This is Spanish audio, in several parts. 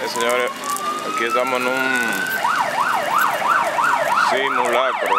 Señores, aquí estamos en un simulacro.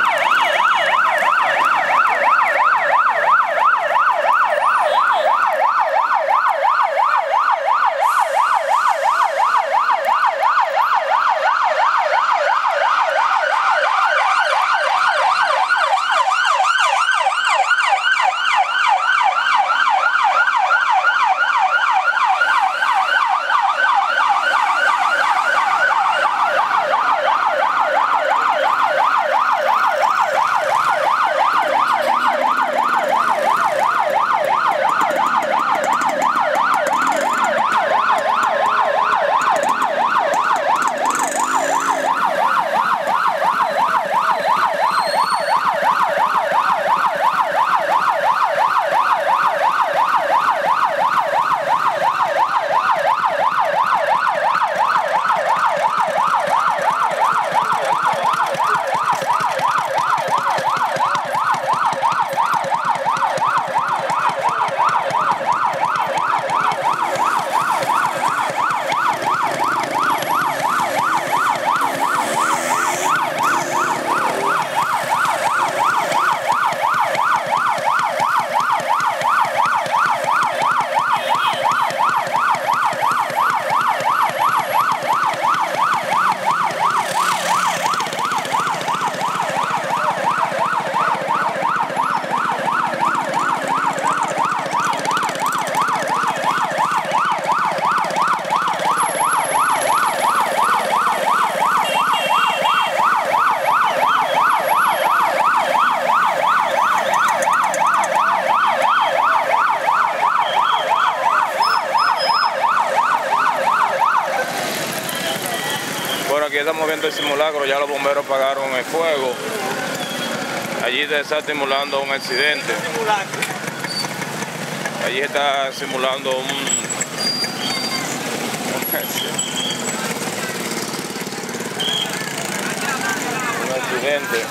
Bueno, aquí estamos viendo el simulacro, ya los bomberos apagaron el fuego. Allí se está simulando un accidente. Allí está simulando un accidente.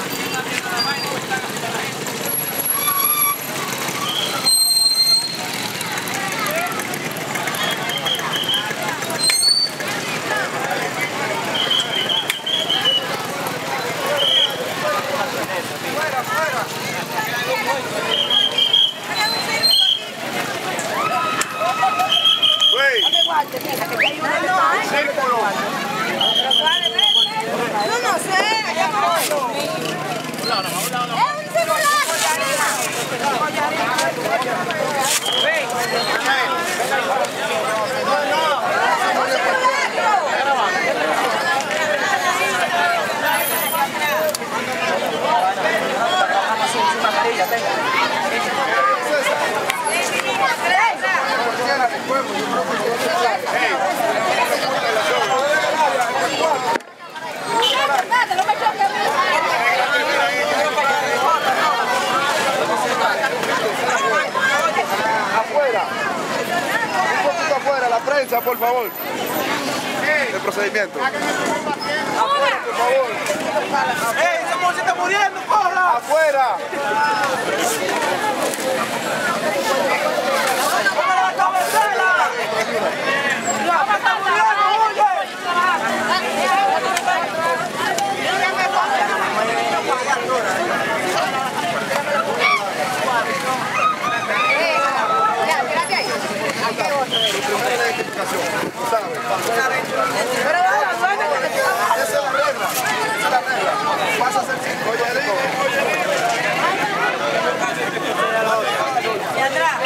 Yo no sé, allá voy. Es un simulacro. La prensa, por favor. El procedimiento. Afuera, por favor. ¡Ey, esa mujer se está muriendo, porra! ¡Afuera! ¡Póngale la cabecera! ¡La me está muriendo, oye! Pero vaya, suena que te Esa es la regla. Esa es la regla. Pasa a ser 5. Y atrás.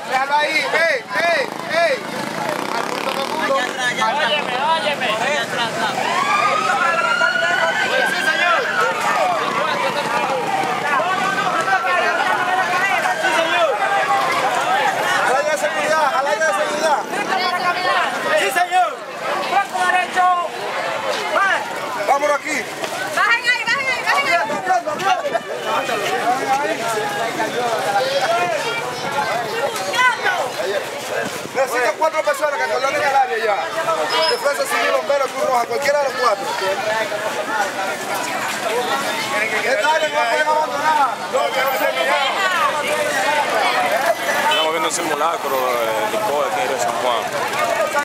Déjalo ahí, ey. Al punto de mundo. Óyeme. Sí, señor. Al área de seguridad. Sí, señor. Flanco derecho. Vámonos aquí. Bajen ahí. Necesito 4 personas que colonen el área ya. Defensa civil, bomberos, Cruz Roja, cualquiera de los 4. Esta área no la pueden abandonar. Estamos viendo un simulacro de licor aquí de San Juan.